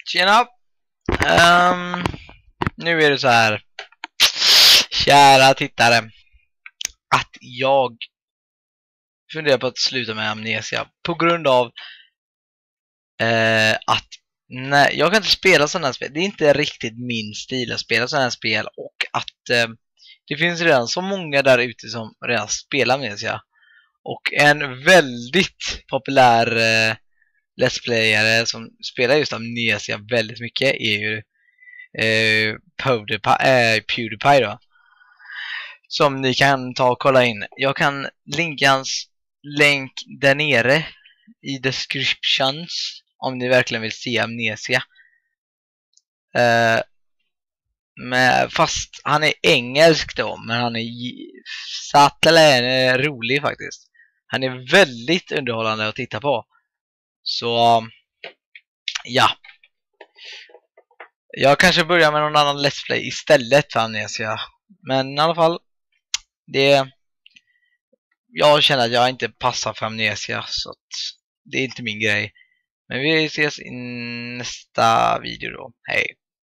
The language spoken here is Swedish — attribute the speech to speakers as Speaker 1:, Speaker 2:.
Speaker 1: Tjena! Nu är det så här, kära tittare, att jag funderar på att sluta med Amnesia på grund av att nej, jag kan inte spela sådana här spel. Det är inte riktigt min stil att spela sådana här spel, och att det finns redan så många där ute som redan spelar Amnesia. Och en väldigt populär Let's Playare som spelar just Amnesia väldigt mycket är ju PewDiePie då. Som ni kan ta och kolla in. Jag kan linka hans länk där nere i descriptions om ni verkligen vill se Amnesia. Fast han är engelsk då, men han är rolig faktiskt. Han är väldigt underhållande att titta på. Så ja. Jag kanske börjar med någon annan Let's Play istället för Amnesia. Men i alla fall, jag känner att jag inte passar för Amnesia, så att det är inte min grej. Men vi ses i nästa video då. Hej!